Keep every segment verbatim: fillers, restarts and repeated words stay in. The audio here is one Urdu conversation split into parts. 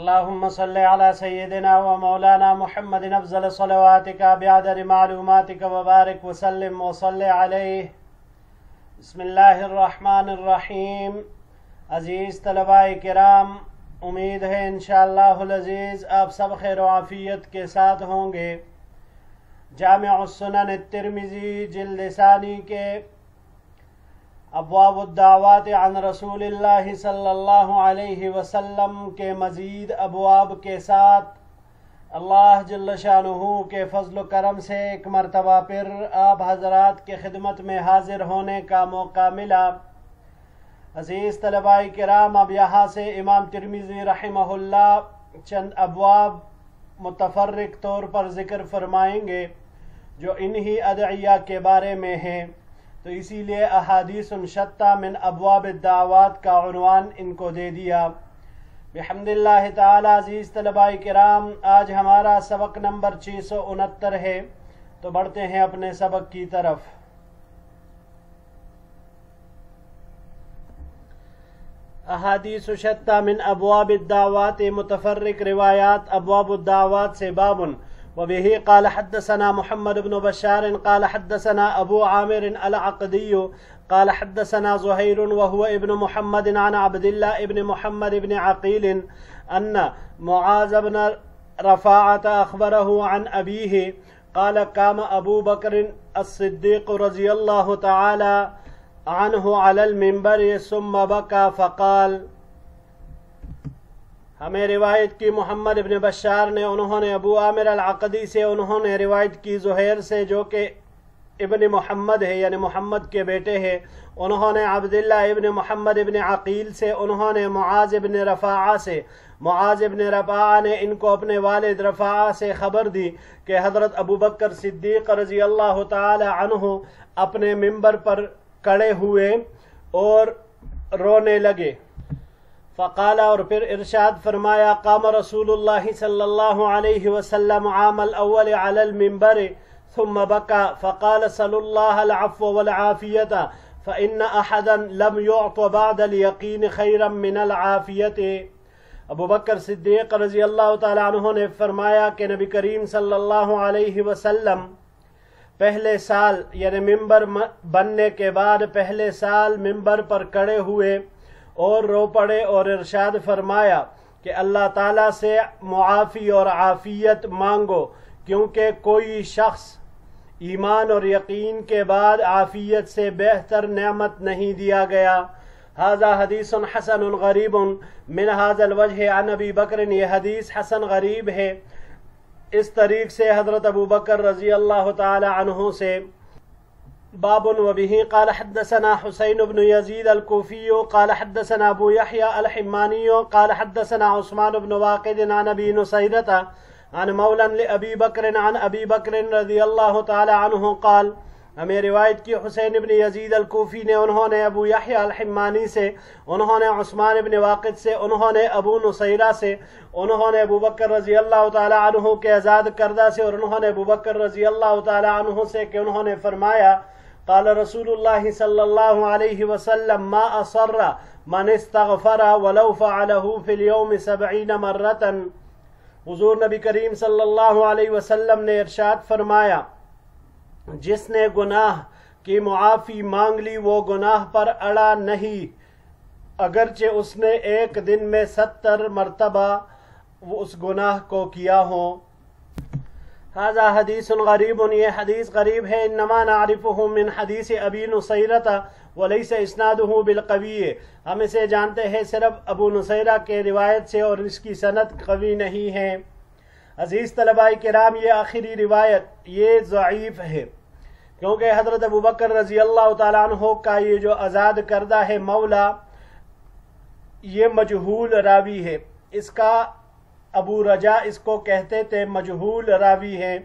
اللهم صل على سيدنا ومولانا محمد أفضل صلواتك بعدد معلوماتك وبارك وسلم وصل عليه. بسم اللہ الرحمن الرحیم. عزیز طلباء کرام، امید ہے انشاءاللہ العزیز آپ سب خیر و عافیت کے ساتھ ہوں گے. جامع السنن الترمذی جلد ثانی کے ابواب الدعوات عن رسول اللہ صلی اللہ علیہ وسلم کے مزید ابواب کے ساتھ اللہ جل شانہ کے فضل و کرم سے ایک مرتبہ پھر آپ حضرات کے خدمت میں حاضر ہونے کا موقع ملا. عزیز طلباء کرام، اب یہاں سے امام ترمذی رحمہ اللہ چند ابواب متفرق طور پر ذکر فرمائیں گے جو انہی ادعیہ کے بارے میں ہیں، تو اسی لیے احادیث شتیٰ من ابواب الدعوات کا عنوان ان کو دے دیا. بحمد اللہ تعالی. عزیز طلباء کرام، آج ہمارا سبق نمبر چھ سو انہتر ہے، تو بڑھتے ہیں اپنے سبق کی طرف. احادیث شتیٰ من ابواب الدعوات، متفرق روایات ابواب الدعوات سے. بابن وبه قال حدثنا محمد بن بشار قال حدثنا ابو عامر العقدي قال حدثنا زهير وهو ابن محمد عن عبد الله ابن محمد بن عقيل ان معاذ بن رفاعة اخبره عن ابيه قال قام ابو بكر الصديق رضي الله تعالى عنه على المنبر ثم بكى فقال. ہمیں روایت کی محمد ابن بشار نے، انہوں نے ابو عامر العقدی سے، انہوں نے روایت کی زہیر سے جو کہ ابن محمد ہے یعنی محمد کے بیٹے ہیں، انہوں نے عبداللہ ابن محمد ابن عقیل سے، انہوں نے معاذ ابن رفاعہ سے. معاذ ابن رفاعہ نے ان کو اپنے والد رفاعہ سے خبر دی کہ حضرت ابو بکر صدیق رضی اللہ تعالی عنہ اپنے منبر پر کھڑے ہوئے اور رونے لگے. فقال، اور پھر ارشاد فرمایا، قام رسول اللہ صلی اللہ علیہ وسلم عام الاول علی المنبر ثم بكى فقال صلى الله العفو والعافية فإن أحدا لم يعط بعد اليقين خيرا من العافية. ابو بکر صدیق رضی اللہ تعالی عنہ نے فرمایا کہ نبی کریم صلی اللہ علیہ وسلم پہلے سال یعنی ممبر بننے کے بعد پہلے سال ممبر پر کھڑے ہوئے اور رو پڑے اور ارشاد فرمایا کہ اللہ تعالیٰ سے معافی اور عافیت مانگو، کیونکہ کوئی شخص ایمان اور یقین کے بعد عافیت سے بہتر نعمت نہیں دیا گیا. ھذا حدیث حسن غریب من ھذا الوجہ عن ابی بکر، یہ حدیث حسن غریب ہے اس طریق سے حضرت ابو بکر رضی اللہ تعالی عنہ سے. باب وبه قال حدثنا حسين بن يزيد الكوفي قال حدثنا ابو يحيى الحماني قال حدثنا عثمان بن واقد عن ابي نصيرة عن مولى لابي بكر عن ابي بكر رضي الله تعالى عنه قال. ہمیں روایت کی حسین بن یزید الکوفی نے، انہوں نے ابو یحییٰ الحمانی سے، انہوں نے عثمان بن واقد سے، انہوں نے ابو نصیرہ سے، انہوں نے ابو بکر رضی اللہ تعالی عنہ کے آزاد کردہ سے، اور انہوں نے ابو بکر رضی اللہ تعالی عنہ سے کہ انہوں نے فرمایا، قال رسول اللہ صلی اللہ علیہ وسلم ما اصر من استغفر ولو فعله في اليوم سبعین مرتا. حضور نبی کریم صلی اللہ علیہ وسلم نے ارشاد فرمایا، جس نے گناہ کی معافی مانگ لی وہ گناہ پر اڑا نہیں، اگرچہ اس نے ایک دن میں ستر مرتبہ وہ اس گناہ کو کیا ہو. ھذا حدیث غریب، یہ حدیث غریب ہے. انما نعرفہ من حدیث ابی نصیرہ ولیس اسنادہ بالقوی، ہم اسے جانتے ہیں صرف ابو نصیرہ کے روایت سے اور اس کی سند قوی نہیں ہے. عزیز طلباء کرام، یہ آخری روایت یہ ضعیف ہے، کیونکہ حضرت ابو بکر رضی اللہ تعالیٰ عنہ کا یہ جو آزاد کردہ ہے مولا، یہ مجہول راوی ہے. اس کا ابو رجا اس کو کہتے تھے مجہول راوی ہے.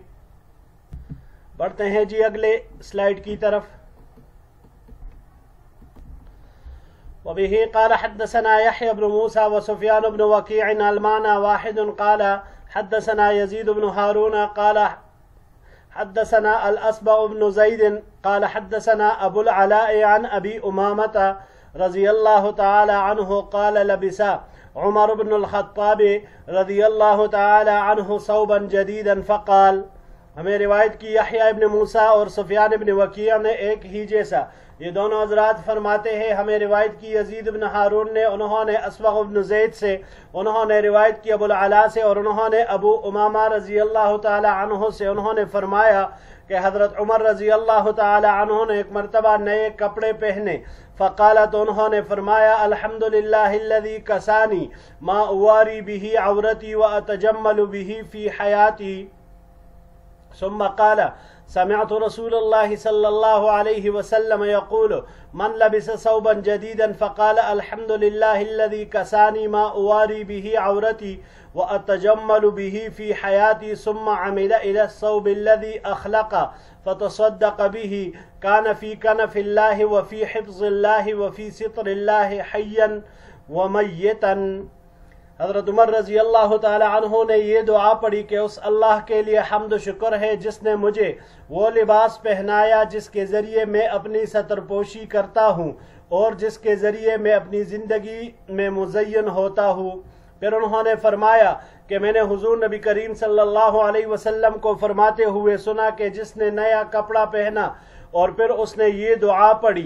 بڑھتے ہیں جی اگلے سلائیڈ کی طرف. وبه قال حدثنا يحيى بن موسى وسفيان بن وكيع المعنى واحد قال حدثنا يزيد بن هارون قال حدثنا الأصبع بن زيد قال حدثنا أبو العلاء عن أبي أمامة رضي الله تعالى عنه قال لبس عمر بن الخطاب رضی اللہ تعالی عنہ ثوبا جدیدا فقال، ہمیں روایت کی یحییٰ ابن موسیٰ اور سفیان ابن وکیع نے ایک ہی جیسا، یہ دونوں حضرات فرماتے ہیں ہمیں روایت کی یزید بن ہارون نے، انہوں نے اسوغ بن زید سے، انہوں نے روایت کی ابو العلا سے، اور انہوں نے ابو امامہ رضی اللہ تعالی عنہ سے، انہوں نے فرمایا کہ حضرت عمر رضی اللہ تعالی عنہ نے ایک مرتبہ نئے کپڑے پہنے، فقالت، انہوں نے فرمایا الحمدللہ الذی کسانی ما اواری به عورتی واتجمل به فی حیاتی، ثم قال سمعت رسول الله صلى الله عليه وسلم يقول من لبس ثوبا جديدا فقال الحمد لله الذي كساني ما أواري به عورتي وأتجمل به في حياتي، ثم عمل إلى الثوب الذي أخلق فتصدق به، كان في كنف الله وفي حفظ الله وفي ستر الله حيا وميتا۔ حضرت عمر رضی اللہ تعالی عنہ نے یہ دعا پڑھی کہ اس اللہ کے لیے حمد و شکر ہے جس نے مجھے وہ لباس پہنایا جس کے ذریعے میں اپنی ستر پوشی کرتا ہوں اور جس کے ذریعے میں اپنی زندگی میں مزین ہوتا ہوں۔ پھر انہوں نے فرمایا کہ میں نے حضور نبی کریم صلی اللہ علیہ وسلم کو فرماتے ہوئے سنا کہ جس نے نیا کپڑا پہنا اور پھر اس نے یہ دعا پڑھی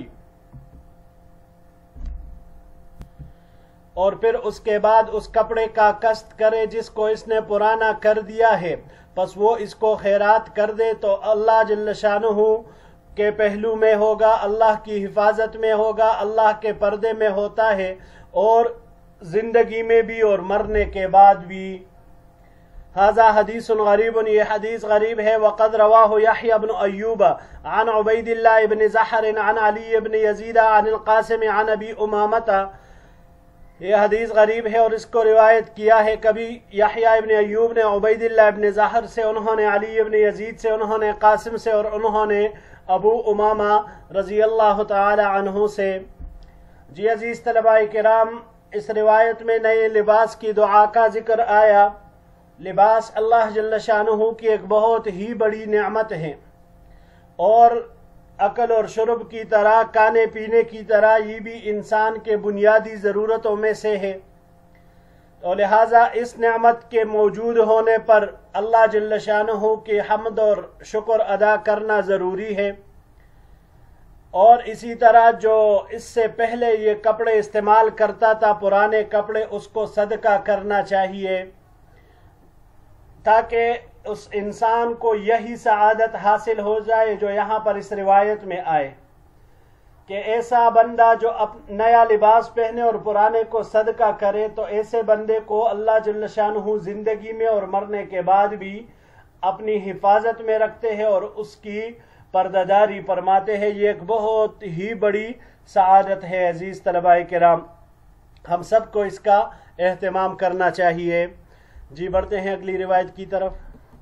اور پھر اس کے بعد اس کپڑے کا قصد کرے جس کو اس نے پرانا کر دیا ہے، پس وہ اس کو خیرات کر دے تو اللہ جل شانہ کے پہلو میں ہوگا، اللہ کی حفاظت میں ہوگا، اللہ کے پردے میں ہوتا ہے، اور زندگی میں بھی اور مرنے کے بعد بھی۔ ھذا حدیث غریب، یہ حدیث غریب ہے۔ وقد رواہ یحییٰ بن ایوب عن عبید اللہ بن زحر عن علی بن یزید عن القاسم عن ابی امامہ، یہ حدیث غریب ہے اور اس کو روایت کیا ہے کبھی یحییٰ ابن ایوب نے عبید اللہ ابن زحر سے، انہوں نے علی ابن یزید سے، انہوں نے قاسم سے، اور انہوں نے ابو امامہ رضی اللہ تعالی عنہ سے۔ جی عزیز طلباء کرام، اس روایت میں نئے لباس کی دعا کا ذکر آیا۔ لباس اللہ جل شانہ کی ایک بہت ہی بڑی نعمت ہے، اور عقل اور شرب کی طرح، کھانے پینے کی طرح یہ بھی انسان کے بنیادی ضرورتوں میں سے ہے، اور لہٰذا اس نعمت کے موجود ہونے پر اللہ جل شانہ کی حمد اور شکر ادا کرنا ضروری ہے۔ اور اسی طرح جو اس سے پہلے یہ کپڑے استعمال کرتا تھا، پرانے کپڑے، اس کو صدقہ کرنا چاہیے تاکہ اس انسان کو یہی سعادت حاصل ہو جائے جو یہاں پر اس روایت میں آئے کہ ایسا بندہ جو نیا لباس پہنے اور پرانے کو صدقہ کرے تو ایسے بندے کو اللہ جل شانہ زندگی میں اور مرنے کے بعد بھی اپنی حفاظت میں رکھتے ہیں اور اس کی پردہ داری فرماتے ہیں۔ یہ ایک بہت ہی بڑی سعادت ہے عزیز طلباء کرام، ہم سب کو اس کا اہتمام کرنا چاہیے۔ جی بڑھتے ہیں اگلی روایت کی طرف۔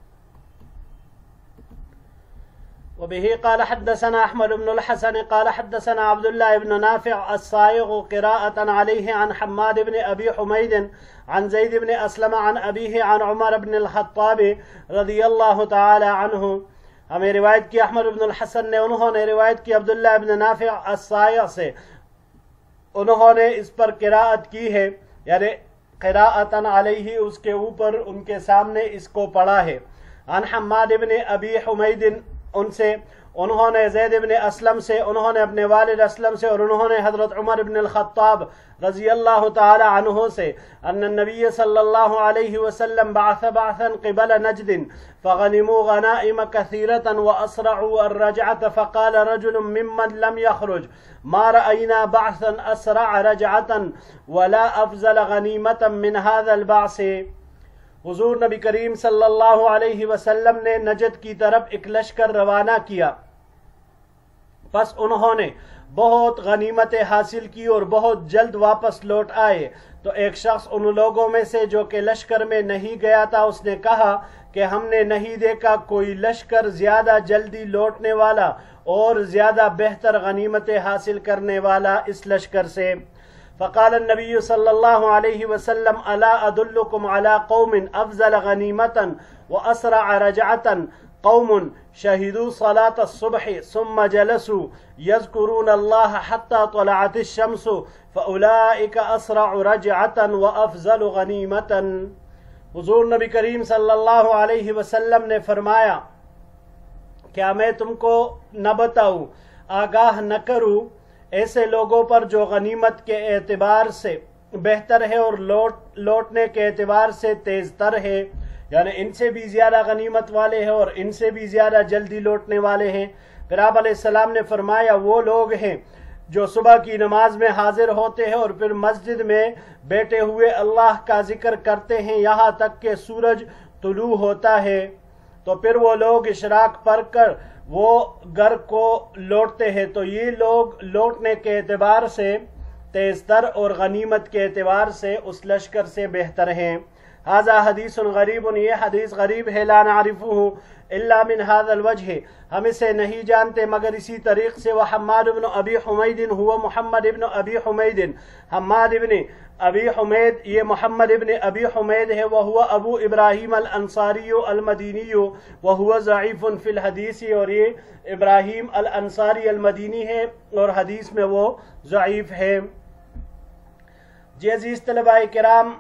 وبه قال حدثنا احمد بن الحسن قال حدثنا عبد الله بن نافع الصائغ قراءة عليه عن حماد بن ابي حميد عن زيد بن اسلم عن ابيه عن عمر بن الخطاب رضی اللہ تعالی عنہ۔ ہمیں روایت کی احمد بن الحسن نے، انہوں نے روایت کی عبداللہ بن نافع الصائغ سے، انہوں نے اس پر قراءت کی ہے، یعنی قراءتن علیہ، اس کے اوپر ان کے سامنے اس کو پڑھا ہے۔ عن حماد بن ابی حمید، ان سے، انہوں نے زید بن اسلم سے، انہوں نے اپنے والد اسلم سے، اور انہوں نے حضرت عمر بن الخطاب رضی اللہ تعالی عنہ سے، ان النبی صلی اللہ علیہ وسلم بعث بعثا قبل نجد فغنموا غنائم كثيرة وأسرعوا الرجعة، فقال رجل ممن لم يخرج ما رأينا بعثا أسرع رجعة ولا أفزل غنيمة من هذا البعث۔ حضور نبی کریم صلی اللہ علیہ وسلم نے نجد کی طرف ایک لشکر روانہ کیا، پس انہوں نے بہت غنیمتیں حاصل کی اور بہت جلد واپس لوٹ آئے۔ تو ایک شخص ان لوگوں میں سے جو کہ لشکر میں نہیں گیا تھا، اس نے کہا کہ ہم نے نہیں دیکھا کوئی لشکر زیادہ جلدی لوٹنے والا اور زیادہ بہتر غنیمتیں حاصل کرنے والا اس لشکر سے۔ فقال النبی صلی اللہ علیہ وسلم الا ادلکم علی قوم افضل غنیمتا واسرع رجعتا قوم شهدوا صلاة الصبح ثم جلسوا يذكرون الله حتى طلعت الشمس فأولئك أسرع رجعة وأفضل غنیمة۔ حضور نبی کریم صلی اللہ علیہ وسلم نے فرمایا، کیا میں تم کو نہ بتاؤں، آگاہ نہ کروں ایسے لوگوں پر جو غنیمت کے اعتبار سے بہتر ہے اور لوٹ لوٹنے کے اعتبار سے تیز تر ہے، یعنی ان سے بھی زیادہ غنیمت والے ہیں اور ان سے بھی زیادہ جلدی لوٹنے والے ہیں۔ پھر آپ علیہ السلام نے فرمایا، وہ لوگ ہیں جو صبح کی نماز میں حاضر ہوتے ہیں اور پھر مسجد میں بیٹھے ہوئے اللہ کا ذکر کرتے ہیں یہاں تک کہ سورج طلوع ہوتا ہے، تو پھر وہ لوگ اشراق پڑھ کر وہ گھر کو لوٹتے ہیں، تو یہ لوگ لوٹنے کے اعتبار سے تیز تر اور غنیمت کے اعتبار سے اس لشکر سے بہتر ہیں۔ ھذا حدیث غریب، یہ حدیث غریب ہے، لا نعرفہ الا من هذا الوجہ، ہم اسے نہیں جانتے مگر اسی طریق سے۔ وحماد بن ابی حمید ہوا محمد ابن ابی حمید، حماد ابن ابی حمید یہ محمد ابن ابی حمید ہے، وہو ابو ابراہیم الانصاری المدینی وہو ضعیف فی الحدیث، اور یہ ابراہیم الانصاری المدینی ہے اور حدیث میں وہ ضعیف ہے۔ جی عزیز طلباء کرام،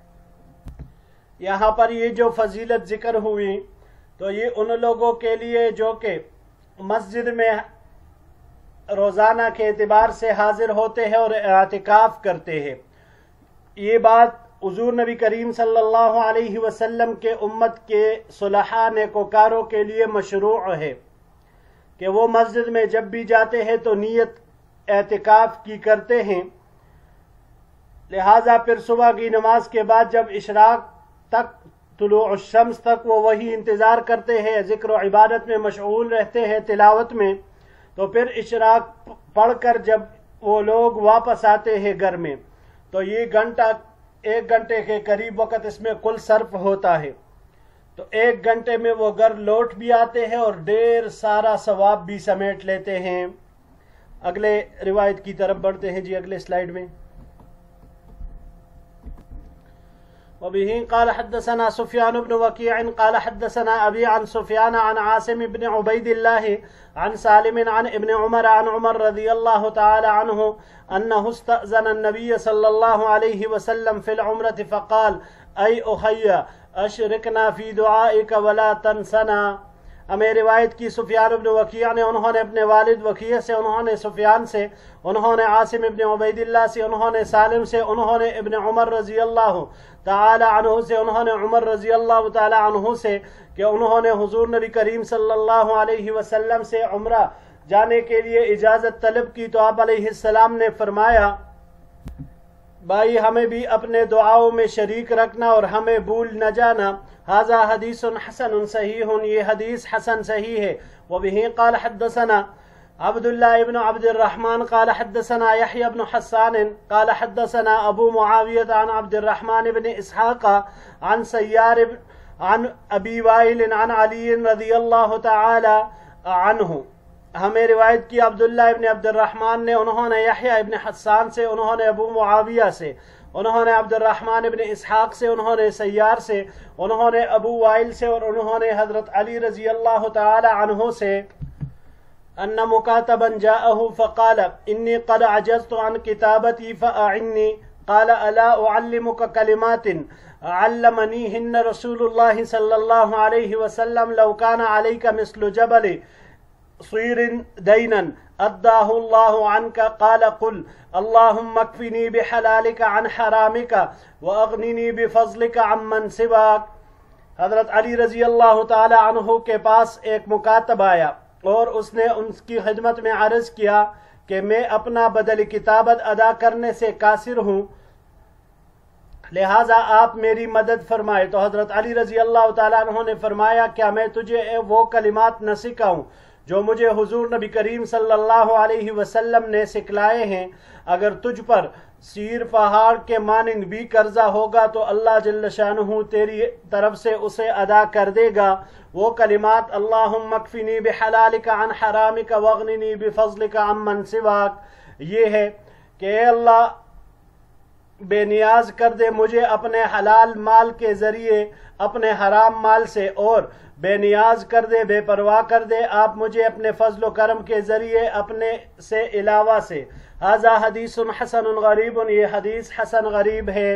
یہاں پر یہ جو فضیلت ذکر ہوئی تو یہ ان لوگوں کے لیے جو کہ مسجد میں روزانہ کے اعتبار سے حاضر ہوتے ہیں اور اعتکاف کرتے ہیں۔ یہ بات حضور نبی کریم صلی اللہ علیہ وسلم کے امت کے صلحاء نیکوکاروں کے لیے مشروع ہے کہ وہ مسجد میں جب بھی جاتے ہیں تو نیت اعتکاف کی کرتے ہیں، لہٰذا پھر صبح کی نماز کے بعد جب اشراق تک طلوع الشمس تک وہ وہی انتظار کرتے ہیں، ذکر و عبادت میں مشغول رہتے ہیں، تلاوت میں، تو پھر اشراق پڑھ کر جب وہ لوگ واپس آتے ہیں گھر میں تو یہ گھنٹہ ایک گھنٹے کے قریب وقت اس میں کل صرف ہوتا ہے، تو ایک گھنٹے میں وہ گھر لوٹ بھی آتے ہیں اور ڈھیر سارا ثواب بھی سمیٹ لیتے ہیں۔ اگلے روایت کی طرف بڑھتے ہیں جی، اگلے سلائیڈ میں۔ وبه قال حدثنا سفيان بن وكيع قال حدثنا أبي عن سفيان عن عاصم بن عبيد الله عن سالم عن ابن عمر عن عمر رضي الله تعالى عنه أنه استأذن النبي صلى الله عليه وسلم في العمرة فقال أي أخي أشركنا في دعائك ولا تنسنا۔ ہمیں روایت کی سفیان ابن وکیع نے، انہوں نے اپنے والد وکیع سے، انہوں نے سفیان سے، انہوں نے عاصم ابن عبید اللہ سے، انہوں نے سالم سے، انہوں نے ابن عمر رضی اللہ تعالی عنہ سے، انہوں نے عمر رضی اللہ تعالی عنہ سے کہ انہوں نے حضور نبی کریم صلی اللہ علیہ وسلم سے عمرہ جانے کے لیے اجازت طلب کی، تو آپ علیہ السلام نے فرمایا، بھائی ہمیں بھی اپنے دعاؤں میں شریک رکھنا اور ہمیں بھول نہ جانا۔ ھذا حدیث حسن صحیح، یہ حدیث حسن صحیح ہے۔ وبه قال حدثنا عبد الله بن عبد الرحمن قال حدثنا يحيى بن حسان قال حدثنا ابو معاوية عن عبد الرحمن بن اسحاق عن سيار عن ابي وائل عن علي رضي الله تعالى عنه۔ ہمیں روایت کی عبداللہ ابن عبد الرحمن نے، انہوں نے یحییٰ ابن حسان سے، انہوں نے ابو معاویہ سے، انہوں نے عبد الرحمن ابن اسحاق سے، انہوں نے سیار سے، انہوں نے ابو وائل سے، اور انہوں نے حضرت علی رضی اللہ تعالی عنہ سے ان مکاتبا جاءه فقال انی قد عجزت عن کتابتی فاعنی قال الا اعلمك کلمات علمنیہن رسول اللہ صلی اللہ علیہ وسلم لو كان عليك مثل جبل صير دينا أداه الله عنك قال قل اللهم اكفني بحلالك عن حرامك وأغنني بفضلك عمن سواك۔ حضرت علی رضی اللہ تعالی عنہ کے پاس ایک مکاتب آیا اور اس نے ان کی خدمت میں عرض کیا کہ میں اپنا بدل کتابت ادا کرنے سے قاصر ہوں، لہٰذا آپ میری مدد فرمائے۔ تو حضرت علی رضی اللہ تعالیٰ عنہ نے فرمایا، کیا میں تجھے وہ کلمات نہ سکھاؤں جو مجھے حضور نبی کریم صلی اللہ علیہ وسلم نے سکھلائے ہیں؟ اگر تجھ پر سیر پہاڑ کے مانند بھی قرضہ ہوگا تو اللہ جل شانہ تیری طرف سے اسے ادا کر دے گا۔ وہ کلمات اللہم اکفنی بحلالک عن حرامک واغننی بفضلک عمن سواک، یہ ہے کہ اے اللہ بے نیاز کر دے مجھے اپنے حلال مال کے ذریعے اپنے حرام مال سے، اور بے نیاز کر دے، بے پرواہ کر دے آپ مجھے اپنے فضل و کرم کے ذریعے اپنے سے علاوہ سے۔ ھذا حدیث حسن غریب، یہ حدیث حسن غریب ہے۔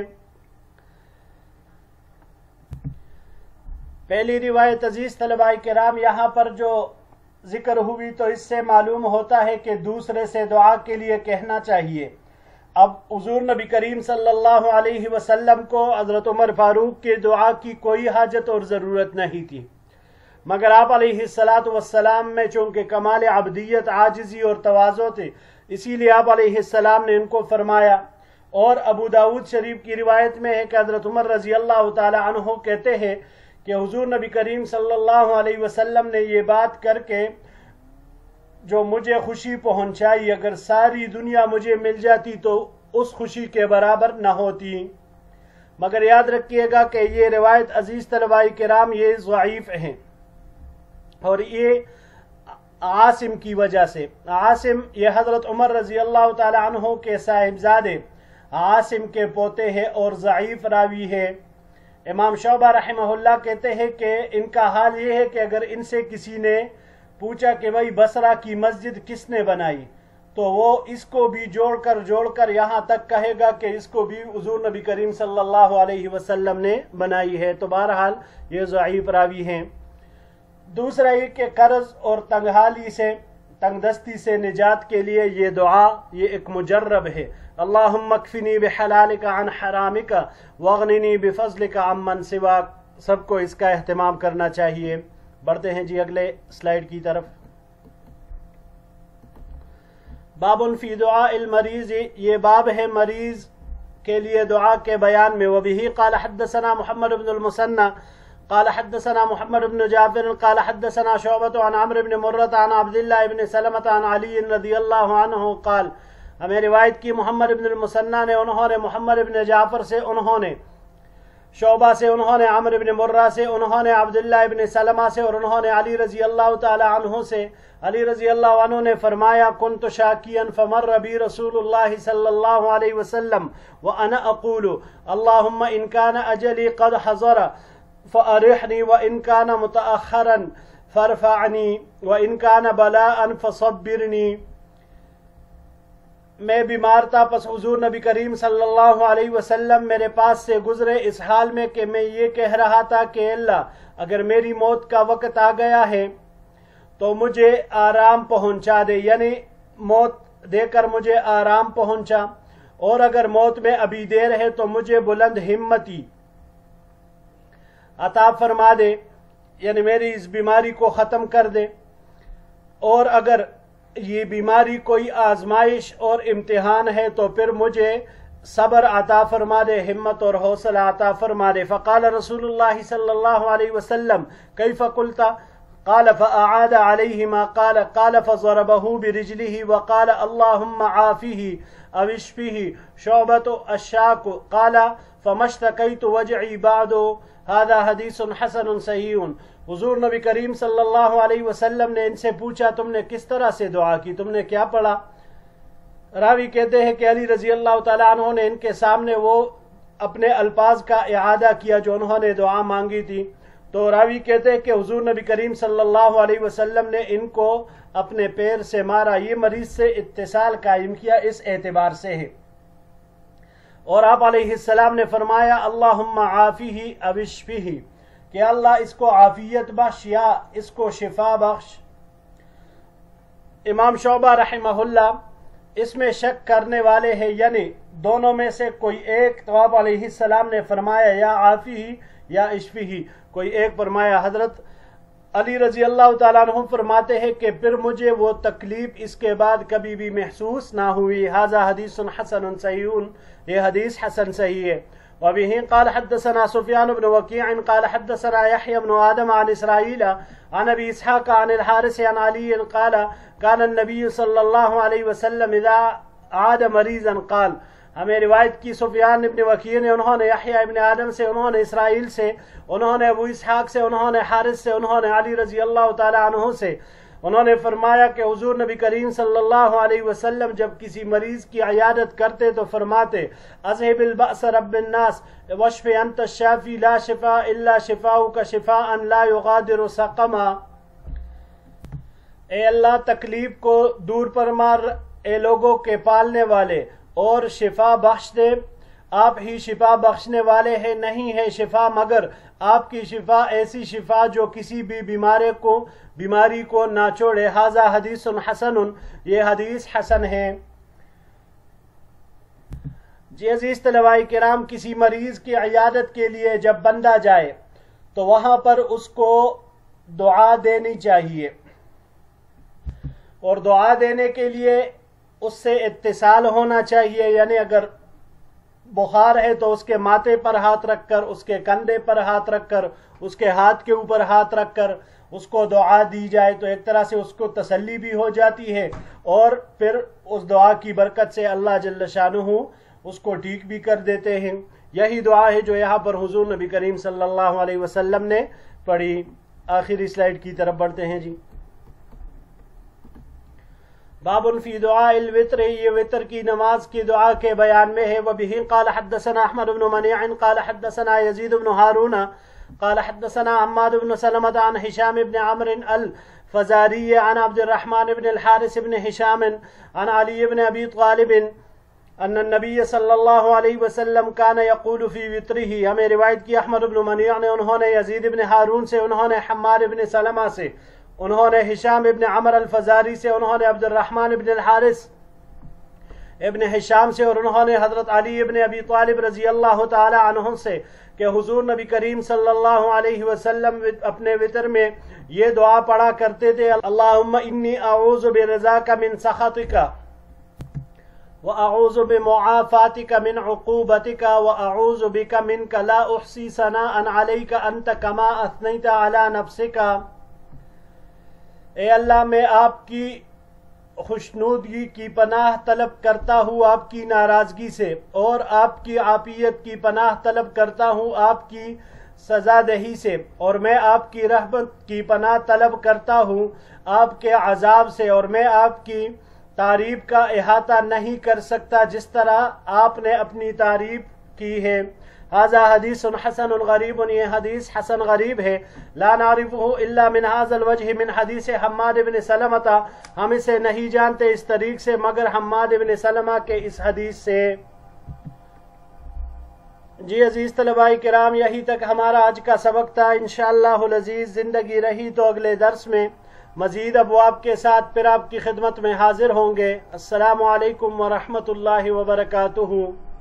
پہلی روایت عزیز طلباء کرام یہاں پر جو ذکر ہوئی تو اس سے معلوم ہوتا ہے کہ دوسرے سے دعا کے لیے کہنا چاہیے۔ اب حضور نبی کریم صلی اللہ علیہ وسلم کو حضرت عمر فاروق کی دعا کی کوئی حاجت اور ضرورت نہیں تھی، مگر آپ علیہ الصلاۃ والسلام میں چونکہ کمال عبدیت، عاجزی اور تواضع تھے، اسی لیے آپ علیہ السلام نے ان کو فرمایا۔ اور ابو داود شریف کی روایت میں ہے کہ حضرت عمر رضی اللہ تعالی عنہ کہتے ہیں کہ حضور نبی کریم صلی اللہ علیہ وسلم نے یہ بات کر کے جو مجھے خوشی پہنچائی، اگر ساری دنیا مجھے مل جاتی تو اس خوشی کے برابر نہ ہوتی۔ مگر یاد رکھیے گا کہ یہ روایت عزیز طلباء کرام یہ ضعیف ہیں، اور یہ عاصم کی وجہ سے۔ عاصم یہ حضرت عمر رضی اللہ تعالی عنہ کے صاحبزادے عاصم کے پوتے ہیں اور ضعیف راوی ہے۔ امام شعبہ رحمہ اللہ کہتے ہیں کہ ان کا حال یہ ہے کہ اگر ان سے کسی نے پوچھا کہ بھائی بصرہ کی مسجد کس نے بنائی، تو وہ اس کو بھی جوڑ کر جوڑ کر یہاں تک کہے گا کہ اس کو بھی حضور نبی کریم صلی اللہ علیہ وسلم نے بنائی ہے۔ تو بہرحال یہ ضعیف راوی ہیں۔ دوسرا یہ کہ قرض اور تنگحالی سے، تنگ دستی سے نجات کے لیے یہ دعا یہ ایک مجرب ہے۔ اللہم اکفنی بحلالک عن حرامک واغننی بفضلک عمن سواک۔ سب کو اس کا اہتمام کرنا چاہیے۔ بڑھتے ہیں جی اگلے سلائیڈ کی طرف۔ باب فی دعاء المریض، یہ باب ہے مریض کے لیے دعا کے بیان میں۔ وبہ قال حدثنا محمد بن المثنى قال حدثنا محمد بن جعفر قال حدثنا شعبة عن عمرو بن مرة عن عبد الله بن سلمة عن علي رضی اللہ عنہ قال، ہمیں روایت کی محمد بن المثنى نے، انہوں نے محمد بن جعفر سے، انہوں نے شعبہ سے، انہوں نے عمرو بن مرہ سے، انہوں نے عبداللہ ابن سلمہ سے، اور انہوں نے علی رضی اللہ تعالی عنہ سے، علی رضی اللہ عنہ نے فرمایا کنت شاکیا فمر بی رسول اللہ صلی اللہ علیہ وسلم وانا اقول اللہم ان کان اجلی قد حضر فارحنی وان کان متأخرا فارفعنی وان کان بلاء فصبرنی۔ میں بیمار تھا، پس حضور نبی کریم صلی اللہ علیہ وسلم میرے پاس سے گزرے اس حال میں کہ میں یہ کہہ رہا تھا کہ اللہ اگر میری موت کا وقت آ گیا ہے تو مجھے آرام پہنچا دے، یعنی موت دے کر مجھے آرام پہنچا، اور اگر موت میں ابھی دیر ہے تو مجھے بلند ہمتی عطا فرما دے، یعنی میری اس بیماری کو ختم کر دے، اور اگر یہ بیماری کوئی آزمائش اور امتحان ہے تو پھر مجھے صبر عطا فرما دے، ہمت اور حوصلہ عطا فرما دے۔ فقال رسول اللہ صلی اللہ علیہ وسلم کیف قلت؟ قال فأعاد عليه ما قال قال فضربه برجله وقال اللهم عافيه أو اشفه شعبة الشاك قال فما اشتكيت وجعي بعد هذا حدیث حسن صحیح۔ حضور نبی کریم صلی اللہ علیہ وسلم نے ان سے پوچھا تم نے کس طرح سے دعا کی، تم نے کیا پڑھا؟ راوی کہتے ہیں کہ علی رضی اللہ تعالیٰ عنہ نے ان کے سامنے وہ اپنے الفاظ کا اعادہ کیا جو انہوں نے دعا مانگی تھی، تو راوی کہتے ہیں کہ حضور نبی کریم صلی اللہ علیہ وسلم نے ان کو اپنے پیر سے مارا۔ یہ مریض سے اتصال قائم کیا اس اعتبار سے ہے، اور آپ علیہ السلام نے فرمایا اللہم عافیہ او اشفیہ، کہ اللہ اس کو عافیت بخش یا اس کو شفا بخش۔ امام شعبہ رحمہ اللہ اس میں شک کرنے والے ہیں، یعنی دونوں میں سے کوئی ایک، تو آپ علیہ السلام نے فرمایا یا عافیہ یا اشفیہ، کوئی ایک فرمایا۔ حضرت علی رضی اللہ تعالیٰ عنہ فرماتے ہیں کہ پھر مجھے وہ تکلیف اس کے بعد کبھی بھی محسوس نہ ہوئی۔ ھذا حدیث حسن صحیح، یہ حدیث حسن صحیح ہے۔ وبه قال حدثنا سفيان بن وكيع قال حدثنا يحيى بن آدم عن إسرائيل عن أبي إسحاق عن الحارث عن علي قال كان النبي صلى الله عليه وسلم إذا عاد مريضا قال، ہمیں روایت کی سفیان ابن وکیع نے، انہوں نے یحییٰ ابن آدم سے، انہوں نے اسرائیل سے، انہوں نے ابو اسحاق سے، انہوں نے حارث سے، انہوں نے علی رضی اللہ تعالی عنہ سے، انہوں نے فرمایا کہ حضور نبی کریم صلی اللہ علیہ وسلم جب کسی مریض کی عیادت کرتے تو فرماتے اذهب البأس رب الناس واشف انت الشافی لا شفاء الا شفاؤک شفاء لا یغادر سقما، اے اللہ تکلیف کو دور فرما اے لوگوں کے پالنے والے اور شفا بخش دے، آپ ہی شفا بخشنے والے ہیں، نہیں ہے شفا مگر آپ کی شفا، ایسی شفا جو کسی بھی بیمارے کو بیماری کو نہ چھوڑے۔ ھذا حدیث حسن، یہ حدیث حسن ہے۔ جی عزیز طلباء کرام، کسی مریض کی عیادت کے لیے جب بندہ جائے تو وہاں پر اس کو دعا دینی چاہیے، اور دعا دینے کے لیے اس سے اتصال ہونا چاہیے، یعنی اگر بخار ہے تو اس کے ماتھے پر ہاتھ رکھ کر، اس کے کندھے پر ہاتھ رکھ کر، اس کے ہاتھ کے اوپر ہاتھ رکھ کر اس کو دعا دی جائے تو ایک طرح سے اس کو تسلی بھی ہو جاتی ہے، اور پھر اس دعا کی برکت سے اللہ جل شانہ اس کو ٹھیک بھی کر دیتے ہیں۔ یہی دعا ہے جو یہاں پر حضور نبی کریم صلی اللہ علیہ وسلم نے پڑھی۔ آخری سلائیڈ کی طرف بڑھتے ہیں جی۔ باب فی دعاء الوتر، یہ وتر کی نماز کی دعا کے بیان میں ہے۔ وبہ قال حدثنا احمد بن منیع قال حدثنا یزید بن ہارون قال حدثنا عماد بن سلمة عن هشام بن عمرو الفزاري عن عبد الرحمن بن الحارث بن هشام عن علي بن ابي طالب ان النبي صلی اللہ علیہ وسلم كان يقول في وتره، ہمیں روایت کی احمد بن منیع نے، انہوں نے یزید بن ہارون سے، انہوں نے حماد بن سلمہ سے، انہوں نے ہشام ابن عمر الفزاری سے، انہوں نے عبد الرحمن ابن الحارث ابن ہشام سے، اور انہوں نے حضرت علی ابن ابی طالب رضی اللہ تعالی عنہ سے کہ حضور نبی کریم صلی اللہ علیہ وسلم اپنے وتر میں یہ دعا پڑھا کرتے تھے، اللہم انی اعوذ برضاک من سخطک واعوذ بمعافاتک من عقوبتک واعوذ بک منک لا احصی ثناء علیک انت کما اثنیت علی نفسک، اے اللہ میں آپ کی خوشنودگی کی پناہ طلب کرتا ہوں آپ کی ناراضگی سے، اور آپ کی عافیت کی پناہ طلب کرتا ہوں آپ کی سزا دہی سے، اور میں آپ کی رحمت کی پناہ طلب کرتا ہوں آپ کے عذاب سے، اور میں آپ کی تعریف کا احاطہ نہیں کر سکتا جس طرح آپ نے اپنی تعریف کی ہے۔ ھذا حدیث حسن غریب، یہ حدیث حسن غریب ہے، لا نعرفه الا من هذا الوجه من حدیث حماد بن سلمہ، ہم اسے نہیں جانتے اس طریق سے مگر حماد بن سلمہ کے اس حدیث سے۔ جی عزیز طلباء کرام، یہی تک ہمارا آج کا سبق تھا۔ انشاءاللہ العزیز زندگی رہی تو اگلے درس میں مزید ابواب کے ساتھ پھر آپ کی خدمت میں حاضر ہوں گے۔ السلام علیکم ورحمۃ اللہ وبرکاتہ۔